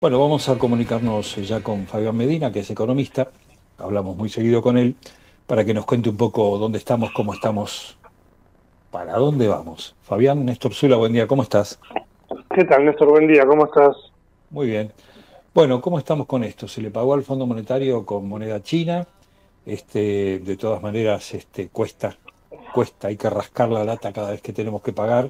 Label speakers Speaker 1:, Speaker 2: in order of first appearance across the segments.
Speaker 1: Bueno, vamos a comunicarnos ya con Fabián Medina, que es economista. Hablamos muy seguido con él para que nos cuente un poco dónde estamos, cómo estamos, para dónde vamos. Fabián, Néstor Zula, buen día, ¿cómo estás?
Speaker 2: ¿Qué tal, Néstor? Buen día, ¿cómo estás?
Speaker 1: Muy bien. Bueno, ¿cómo estamos con esto? ¿Se le pagó al Fondo Monetario con moneda china? De todas maneras, cuesta, hay que rascar la lata cada vez que tenemos que pagar.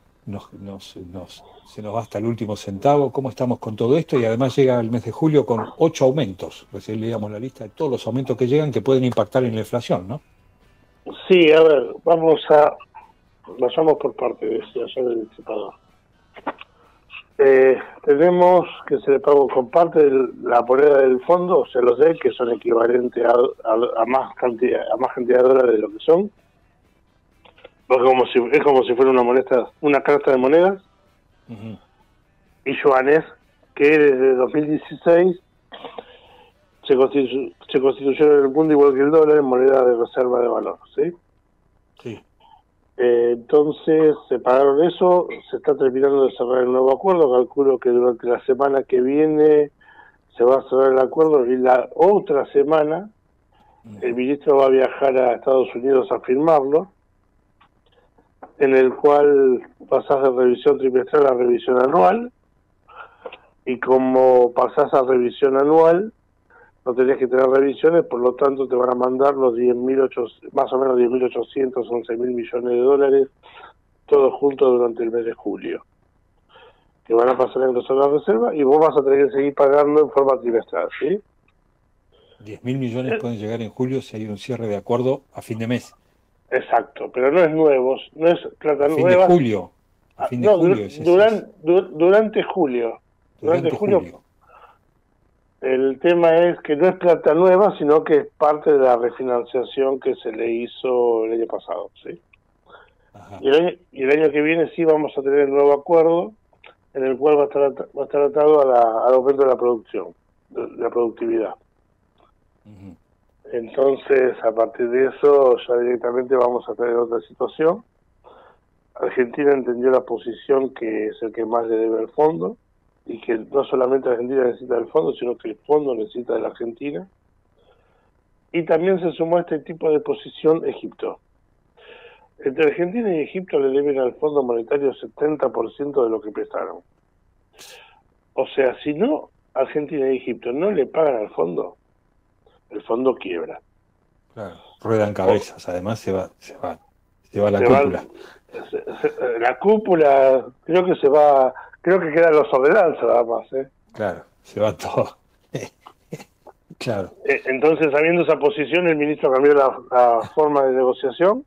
Speaker 1: Se nos va hasta el último centavo. ¿Cómo estamos con todo esto? Y además llega el mes de julio con 8 aumentos. Recién leíamos la lista de todos los aumentos que llegan que pueden impactar en la inflación, ¿no?
Speaker 2: Sí, a ver, vayamos por parte de este, ayer del disipador. Tenemos que se le pagó con parte de la moneda del fondo, o sea, los D, que son equivalentes a más cantidad de dólares de lo que son. Es como si fuera una carta de monedas,
Speaker 1: Ujú.
Speaker 2: y yuanes, que desde 2016 se constituyeron en el mundo igual que el dólar en moneda de reserva de valor, ¿sí?
Speaker 1: Sí.
Speaker 2: Entonces se pagaron eso, se está terminando de cerrar el nuevo acuerdo, calculo que durante la semana que viene se va a cerrar el acuerdo y la otra semana el
Speaker 1: Ujú.
Speaker 2: ministro va a viajar a Estados Unidos a firmarlo, en el cual pasás de revisión trimestral a revisión anual, y como pasás a revisión anual, no tenés que tener revisiones, por lo tanto te van a mandar los 10.800, más o menos 10.800, 11.000 millones de dólares, todos juntos durante el mes de julio, que van a pasar a engrosar la reserva y vos vas a tener que seguir pagando en forma trimestral, ¿sí?
Speaker 1: 10.000 millones pueden llegar en julio si hay un cierre de acuerdo a fin de mes.
Speaker 2: Exacto, pero no es nuevo, no es
Speaker 1: A
Speaker 2: plata
Speaker 1: fin de
Speaker 2: nueva.
Speaker 1: julio. A fin de
Speaker 2: No,
Speaker 1: julio es ese.
Speaker 2: durante julio. Durante
Speaker 1: Durante
Speaker 2: julio,
Speaker 1: julio.
Speaker 2: el tema es que no es plata nueva, sino que es parte de la refinanciación que se le hizo el año pasado, ¿sí?
Speaker 1: Ajá.
Speaker 2: Y el año que viene sí vamos a tener el nuevo acuerdo, en el cual va a estar atado al aumento de la producción, de la productividad.
Speaker 1: Ujú.
Speaker 2: Entonces, a partir de eso, ya directamente vamos a tener otra situación. Argentina entendió la posición que es el que más le debe al fondo, y que no solamente Argentina necesita del fondo, sino que el fondo necesita de la Argentina. Y también se sumó a este tipo de posición Egipto. Entre Argentina y Egipto le deben al Fondo Monetario 70% de lo que prestaron. O sea, si no, Argentina y Egipto no le pagan al fondo, el fondo quiebra.
Speaker 1: Claro. Ruedan
Speaker 2: O
Speaker 1: cabezas. Además se va a la
Speaker 2: se va
Speaker 1: cúpula.
Speaker 2: la cúpula, creo que quedan los ordenanzas nada más, ¿eh?
Speaker 1: Claro. Se va todo. Claro.
Speaker 2: Entonces, sabiendo esa posición, el ministro cambió la forma de negociación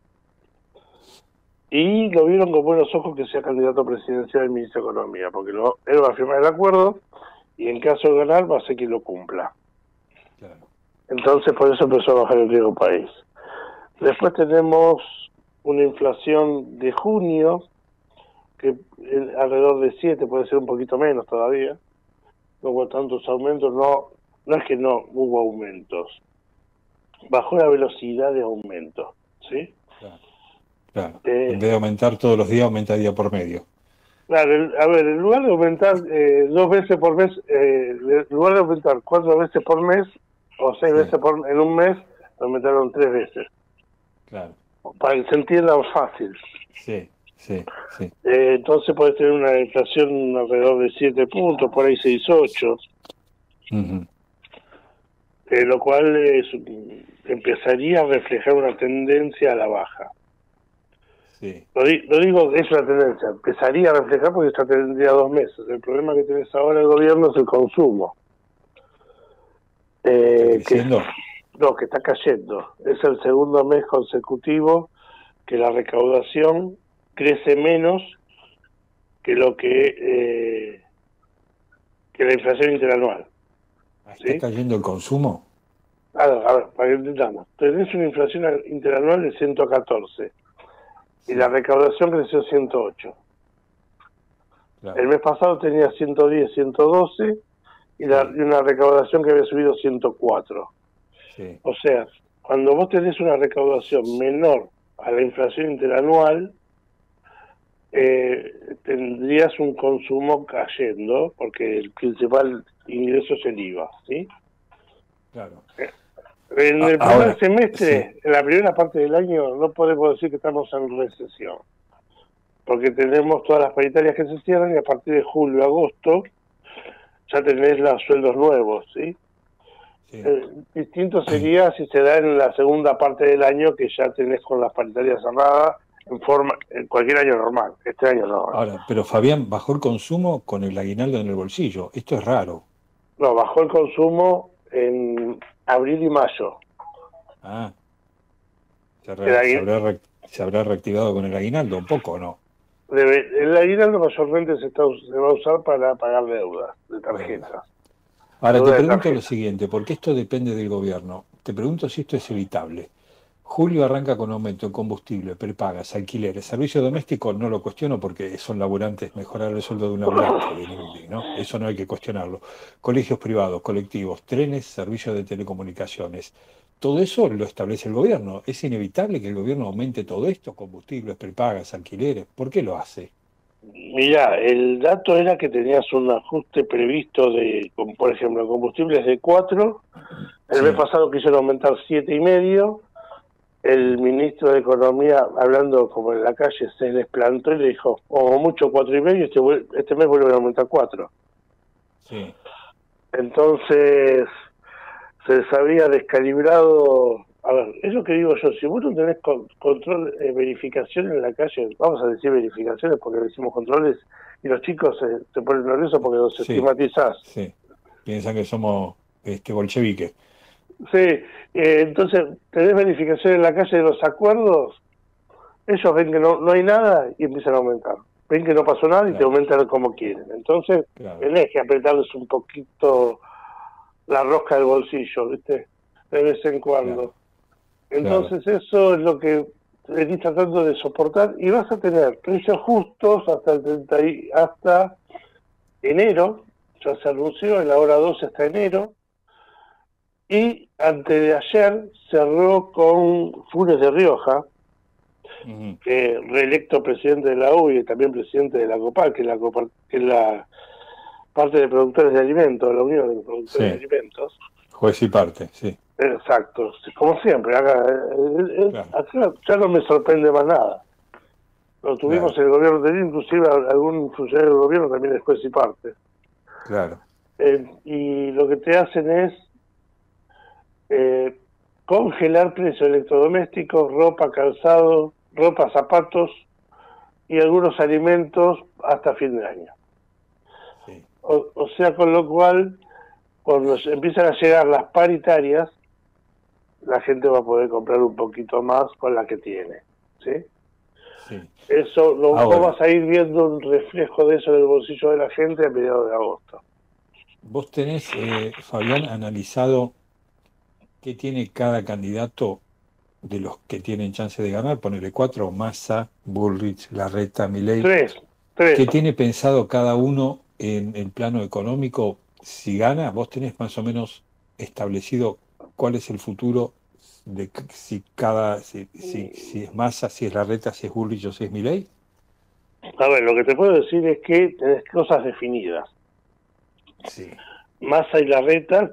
Speaker 2: y lo vieron con buenos ojos que sea candidato presidencial el ministro de Economía, porque él va a firmar el acuerdo y en caso de ganar va a ser quien lo cumpla.
Speaker 1: Claro.
Speaker 2: Entonces, por eso empezó a bajar el riesgo país. Después tenemos una inflación de junio, que alrededor de 7, puede ser un poquito menos todavía. No hubo tantos aumentos, no es que no hubo aumentos, bajó la velocidad de aumento, ¿sí?
Speaker 1: Claro. Claro. En
Speaker 2: Eh,
Speaker 1: vez de aumentar todos los días, aumenta día por medio.
Speaker 2: claro, a ver, en lugar de aumentar 2 veces por mes, en lugar de aumentar 4 veces por mes o seis
Speaker 1: Sí,
Speaker 2: veces en un mes, lo aumentaron 3 veces,
Speaker 1: claro.
Speaker 2: para que se entienda fácil.
Speaker 1: Sí, sí, sí.
Speaker 2: Entonces puede tener una inflación alrededor de 7 puntos, por ahí 6 8,
Speaker 1: Ujú.
Speaker 2: lo cual empezaría a reflejar una tendencia a la baja.
Speaker 1: Sí,
Speaker 2: Lo digo, es una tendencia, empezaría a reflejar porque esta tendría 2 meses. El problema que tenés ahora el gobierno es el consumo,
Speaker 1: que está
Speaker 2: eh, que,
Speaker 1: creciendo.
Speaker 2: que está cayendo. Es el segundo mes consecutivo que la recaudación crece menos que lo que la inflación interanual,
Speaker 1: Está
Speaker 2: ¿sí?
Speaker 1: cayendo el consumo.
Speaker 2: A ver, para que entendamos. Tenés una inflación interanual de 114 y la
Speaker 1: Sí,
Speaker 2: recaudación creció 108. El
Speaker 1: claro.
Speaker 2: mes pasado tenía 110, 112
Speaker 1: Sí,
Speaker 2: y una recaudación que había subido 104.
Speaker 1: sí.
Speaker 2: O sea, cuando vos tenés una recaudación menor a la inflación interanual, tendrías un consumo cayendo, porque ingresos el IVA, ¿sí?
Speaker 1: Claro.
Speaker 2: En el
Speaker 1: Ahora,
Speaker 2: primer semestre,
Speaker 1: sí.
Speaker 2: en la primera parte del año, no podemos decir que estamos en recesión, porque tenemos todas las paritarias que se cierran y a partir de julio, agosto, ya tenés los sueldos nuevos, ¿sí?
Speaker 1: Sí.
Speaker 2: Distinto sería si se da en la segunda parte del año, que ya tenés con las paritarias cerradas en cualquier año normal. Este año no.
Speaker 1: Ahora, pero Fabián, bajó el consumo con el aguinaldo en el bolsillo. Esto es raro.
Speaker 2: No, bajó el consumo en abril y mayo.
Speaker 1: Ah,
Speaker 2: El,
Speaker 1: se habrá reactivado con el aguinaldo un poco, ¿o no?
Speaker 2: el aguinaldo mayormente se va a usar para pagar deudas de
Speaker 1: Deuda.
Speaker 2: tarjetas.
Speaker 1: Ahora te
Speaker 2: Deuda de
Speaker 1: pregunto lo
Speaker 2: tarjeta.
Speaker 1: siguiente, porque esto depende del gobierno. Te pregunto si esto es evitable. Julio arranca con aumento en combustible, prepagas, alquileres, servicio doméstico, no lo cuestiono porque son laburantes, mejorar el sueldo de un laburante, del INDI, ¿no? Eso no hay que cuestionarlo. Colegios privados, colectivos, trenes, servicios de telecomunicaciones. Todo eso lo establece el gobierno. ¿Es inevitable que el gobierno aumente todo esto? Combustibles, prepagas, alquileres. ¿Por qué lo hace?
Speaker 2: Mirá, el dato era que tenías un ajuste previsto por ejemplo, combustibles de 4. El mes
Speaker 1: Sí.
Speaker 2: pasado quisieron aumentar 7,5. El ministro de Economía, hablando como en la calle, se desplantó y le dijo, como mucho 4,5, este mes vuelven a aumentar 4.
Speaker 1: Sí.
Speaker 2: Entonces, se les había descalibrado. A ver, es lo que digo yo, si vos no tenés control, verificación en la calle, vamos a decir verificaciones porque decimos controles, y los chicos se ponen nerviosos porque los
Speaker 1: Sí.
Speaker 2: estigmatizás.
Speaker 1: Sí. Piensan que somos bolcheviques.
Speaker 2: Sí, entonces tenés verificación en la calle de los acuerdos, ellos ven que no hay nada y empiezan a aumentar. Ven que no pasó nada y te
Speaker 1: Claro,
Speaker 2: aumentan como quieren. Entonces,
Speaker 1: claro,
Speaker 2: tenés que apretarles un poquito la rosca del bolsillo, ¿viste? De vez en
Speaker 1: claro,
Speaker 2: cuando.
Speaker 1: claro.
Speaker 2: Entonces, eso es lo que venís tratando de soportar y vas a tener precios justos hasta hasta enero. Ya se anunció, en la hora 12 hasta enero. Y antes de ayer cerró con Funes de Rioja,
Speaker 1: Ujú.
Speaker 2: reelecto presidente de la U y también presidente de la COPAC, que es la parte de productores de alimentos, la Unión de Productores de
Speaker 1: Sí,
Speaker 2: Alimentos.
Speaker 1: juez y parte, sí,
Speaker 2: Exacto, como siempre,
Speaker 1: claro,
Speaker 2: acá ya no me sorprende más nada. Lo tuvimos
Speaker 1: claro,
Speaker 2: en el gobierno de inclusive algún funcionario del gobierno también es juez y parte.
Speaker 1: claro.
Speaker 2: Y lo que te hacen es eh, congelar precios electrodomésticos, ropa, calzado, ropa, zapatos y algunos alimentos hasta fin de año.
Speaker 1: Sí.
Speaker 2: O sea, con lo cual, cuando empiezan a llegar las paritarias, la gente va a poder comprar un poquito más con la que tiene, ¿sí?
Speaker 1: Sí.
Speaker 2: Eso, vos
Speaker 1: Ahora,
Speaker 2: vas a ir viendo un reflejo de eso en el bolsillo de la gente a mediados de agosto.
Speaker 1: vos tenés, Fabián, analizado qué tiene cada candidato de los que tienen chance de ganar, ponerle cuatro, Massa, Bullrich, Larreta, Milei.
Speaker 2: Tres, tres.
Speaker 1: ¿Qué tiene pensado cada uno en el plano económico si gana? ¿Vos tenés más o menos establecido cuál es el futuro de si es Massa, si es Larreta, si es Bullrich o si es Milei?
Speaker 2: A ver, lo que te puedo decir es que tenés cosas definidas.
Speaker 1: Sí.
Speaker 2: Massa y Larreta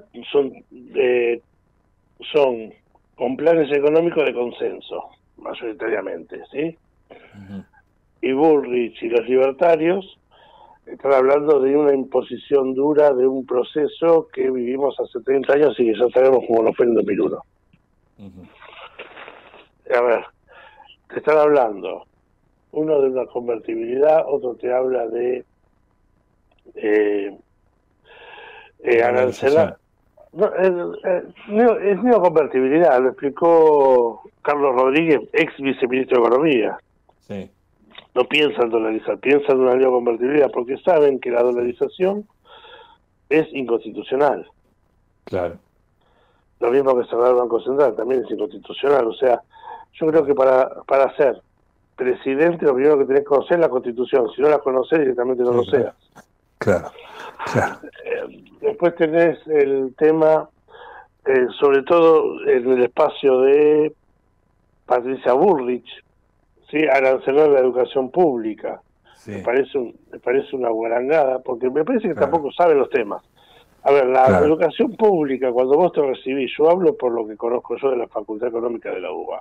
Speaker 2: son con planes económicos de consenso, mayoritariamente, ¿sí?
Speaker 1: Ujú.
Speaker 2: Y Bullrich y los libertarios están hablando de una imposición dura de un proceso que vivimos hace 30 años y que ya sabemos cómo nos fue en 2001.
Speaker 1: Ujú.
Speaker 2: A ver, te están hablando, uno de una convertibilidad, otro te habla de eh,
Speaker 1: Dolarización.
Speaker 2: arancelaria. No, es neoconvertibilidad, lo explicó Carlos Rodríguez, ex viceministro de Economía.
Speaker 1: Sí,
Speaker 2: No piensan dolarizar, piensan en una neoconvertibilidad porque saben que la
Speaker 1: sí,
Speaker 2: dolarización es inconstitucional.
Speaker 1: claro,
Speaker 2: Lo mismo que cerrar el Banco Central, también es inconstitucional. O sea, yo creo que
Speaker 1: claro,
Speaker 2: para ser presidente lo primero que tenés que conocer es la Constitución. Si no la conocés, directamente no
Speaker 1: sí,
Speaker 2: lo seas.
Speaker 1: claro, claro, claro.
Speaker 2: Después tenés el tema, sobre todo en el espacio de Patricia Bullrich, ¿sí? Arancelar la educación pública.
Speaker 1: Sí,
Speaker 2: Me parece una guarangada, porque me parece que
Speaker 1: claro,
Speaker 2: tampoco saben los temas. A ver, la
Speaker 1: Claro.
Speaker 2: educación pública, cuando vos te recibís, yo hablo por lo que conozco yo de la Facultad Económica de la UBA.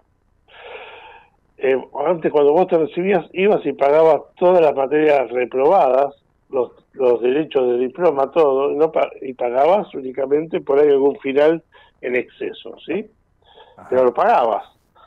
Speaker 2: Antes, cuando vos te recibías, ibas y pagabas todas las materias reprobadas, los derechos de diploma, todo, y pagabas únicamente por ahí algún final en exceso, ¿sí? Pero
Speaker 1: Ajá.
Speaker 2: lo pagabas.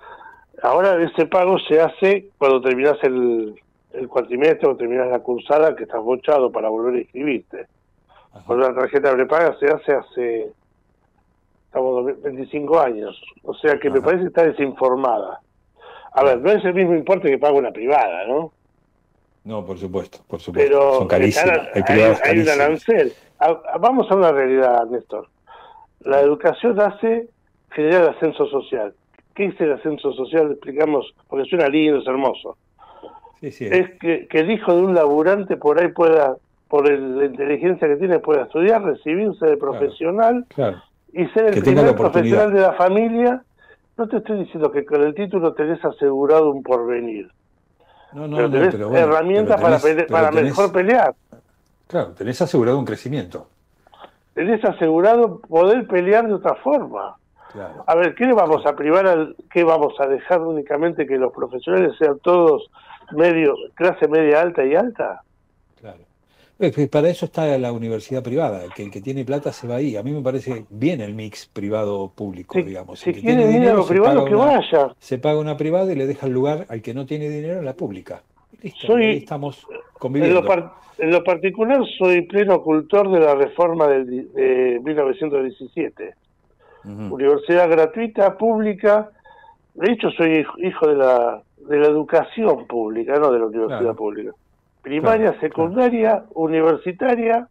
Speaker 2: Ahora ese pago se hace cuando terminás el cuatrimestre o terminás la cursada, que estás bochado para volver a inscribirte. Con
Speaker 1: Ajá.
Speaker 2: una tarjeta prepaga se hace, estamos 25 años. O sea que me
Speaker 1: Ajá.
Speaker 2: parece que está desinformada. A ver,
Speaker 1: Claro.
Speaker 2: no es el mismo importe que paga una privada, ¿no?
Speaker 1: No, por supuesto, por supuesto. Son
Speaker 2: Pero
Speaker 1: carísimas. Hay
Speaker 2: hay,
Speaker 1: privadas
Speaker 2: hay un
Speaker 1: carísimas.
Speaker 2: arancel. Vamos a una realidad, Néstor. La
Speaker 1: Sí.
Speaker 2: educación hace generar ascenso social. ¿Qué es el ascenso social? Explicamos, porque suena lindo, es hermoso.
Speaker 1: Sí, sí.
Speaker 2: Es que el hijo de un laburante por ahí pueda, la inteligencia que tiene, pueda estudiar, recibirse de
Speaker 1: Claro,
Speaker 2: profesional
Speaker 1: claro.
Speaker 2: y ser el
Speaker 1: Que tenga la
Speaker 2: primer profesional
Speaker 1: oportunidad.
Speaker 2: de la familia. No te estoy diciendo que con el título tenés asegurado un porvenir,
Speaker 1: No, no,
Speaker 2: pero
Speaker 1: no,
Speaker 2: tenés
Speaker 1: pero bueno,
Speaker 2: herramientas para,
Speaker 1: pero
Speaker 2: para mejor
Speaker 1: tenés,
Speaker 2: pelear.
Speaker 1: claro, tenés asegurado un crecimiento.
Speaker 2: Tenés asegurado poder pelear de otra forma.
Speaker 1: Claro,
Speaker 2: A ver, ¿qué le vamos
Speaker 1: claro,
Speaker 2: a privar qué vamos a dejar únicamente que los profesionales sean todos clase media alta y alta?
Speaker 1: claro. Para eso está la universidad privada, que el que tiene plata se va ahí. A mí me parece bien el mix privado-público, digamos. El
Speaker 2: Si
Speaker 1: que tiene
Speaker 2: quieren ir a
Speaker 1: dinero
Speaker 2: lo privado, que vaya.
Speaker 1: se paga una privada y le deja el lugar al que no tiene dinero en la pública. Y listo, y ahí
Speaker 2: Soy,
Speaker 1: estamos conviviendo.
Speaker 2: en lo particular, soy pleno cultor de la reforma de 1917.
Speaker 1: Ujú.
Speaker 2: Universidad gratuita, pública. De hecho, soy hijo de la educación pública, no de la universidad
Speaker 1: Claro,
Speaker 2: pública.
Speaker 1: claro,
Speaker 2: Primaria,
Speaker 1: claro.
Speaker 2: secundaria, universitaria.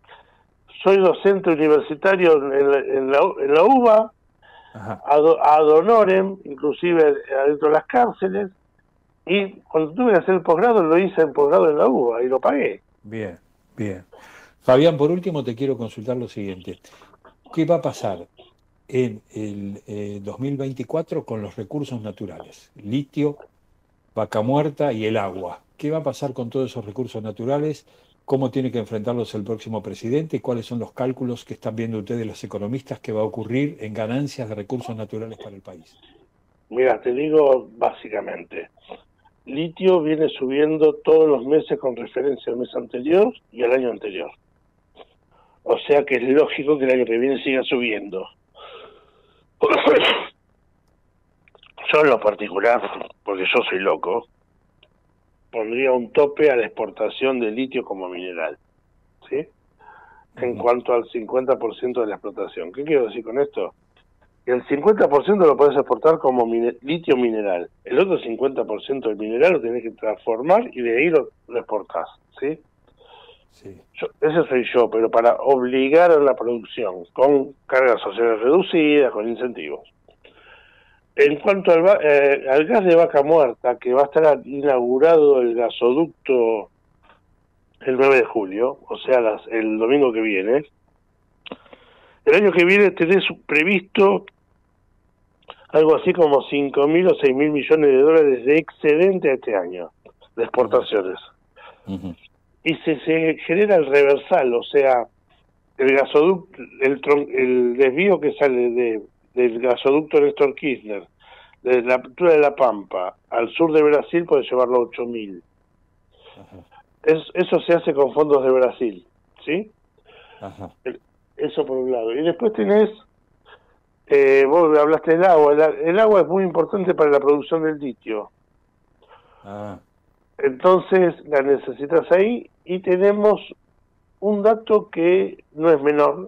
Speaker 2: Soy docente universitario en la UBA,
Speaker 1: Ajá,
Speaker 2: ad honorem, inclusive adentro de las cárceles. Y cuando tuve que hacer el posgrado, lo hice en posgrado en la UBA y lo pagué.
Speaker 1: bien, bien. Fabián, por último te quiero consultar lo siguiente. ¿Qué va a pasar en el 2024 con los recursos naturales? Litio, vaca muerta y el agua. ¿Qué va a pasar con todos esos recursos naturales? ¿Cómo tiene que enfrentarlos el próximo presidente? ¿Cuáles son los cálculos que están viendo ustedes los economistas que va a ocurrir en ganancias de recursos naturales para el país?
Speaker 2: Mira, te digo básicamente, litio viene subiendo todos los meses con referencia al mes anterior y al año anterior. O sea que es lógico que el año que viene siga subiendo. Yo en lo particular, porque yo soy loco, pondría un tope a la exportación de litio como mineral, ¿sí? En
Speaker 1: Ujú.
Speaker 2: cuanto al 50% de la explotación. ¿Qué quiero decir con esto? Que el 50% lo podés exportar como litio mineral. El otro 50% del mineral lo tenés que transformar y de ahí lo exportás, ¿sí?
Speaker 1: Sí.
Speaker 2: Ese soy yo, pero para obligar a la producción, con cargas sociales reducidas, con incentivos. En cuanto al gas de vaca muerta, que va a estar inaugurado el gasoducto el 9 de julio, o sea, el domingo que viene, el año que viene tenés previsto algo así como 5.000 o 6.000 millones de dólares de excedente a este año, de
Speaker 1: Ujú,
Speaker 2: exportaciones.
Speaker 1: ujú.
Speaker 2: Y se genera el reversal, o sea, el gasoducto, el desvío que sale del gasoducto Néstor Kirchner, desde la apertura de La Pampa al sur de Brasil, puede llevarlo a 8.000.
Speaker 1: Ajá,
Speaker 2: Eso se hace con fondos de Brasil, ¿sí?
Speaker 1: ajá.
Speaker 2: Eso por un lado. Y después tenés, vos hablaste del agua. El agua es muy importante para la producción del litio.
Speaker 1: Ah,
Speaker 2: Entonces la necesitas ahí y tenemos un dato que no es menor,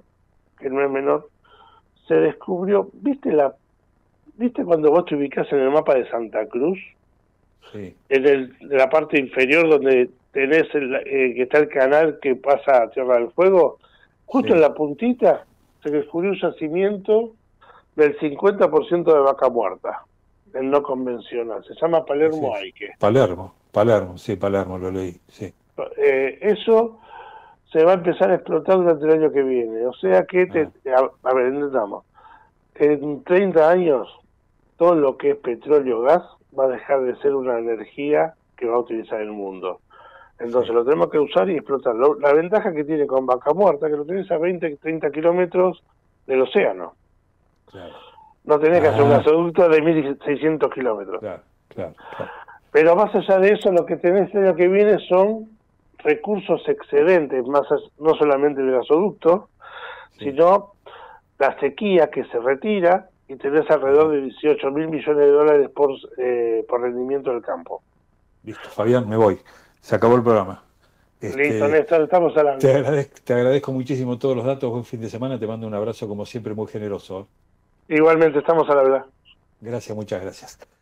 Speaker 2: se descubrió, ¿viste cuando vos te ubicás en el mapa de Santa Cruz?
Speaker 1: sí,
Speaker 2: En la parte inferior donde tenés que está el canal que pasa a Tierra del Fuego, justo en
Speaker 1: sí.
Speaker 2: la puntita se descubrió un yacimiento del 50% de vaca muerta, el no convencional, se llama
Speaker 1: Así
Speaker 2: Palermo
Speaker 1: es.
Speaker 2: Aike.
Speaker 1: Palermo, Palermo, sí, Palermo, lo leí, sí.
Speaker 2: Eso se va a empezar a explotar durante el año que viene, o sea que,
Speaker 1: Ah,
Speaker 2: a ver, entendamos, en 30 años todo lo que es petróleo gas va a dejar de ser una energía que va a utilizar el mundo. Entonces lo tenemos que usar y explotar. La ventaja que tiene con Vaca Muerta, que lo tenés a 20, 30 kilómetros del océano.
Speaker 1: Claro.
Speaker 2: No tenés que hacer un gasoducto de 1.600 kilómetros.
Speaker 1: Claro.
Speaker 2: Pero más allá de eso, lo que tenés el año que viene son recursos excedentes, no solamente el gasoducto, sino la sequía que se retira y tenés alrededor de 18.000 millones de dólares por rendimiento del campo.
Speaker 1: Listo, Fabián, me voy. Se acabó el programa.
Speaker 2: Listo, Néstor, estamos hablando.
Speaker 1: Te agradezco muchísimo todos los datos. Buen fin de semana. Te mando un abrazo, como siempre, muy generoso.
Speaker 2: Igualmente, estamos al hablar.
Speaker 1: Gracias, muchas gracias.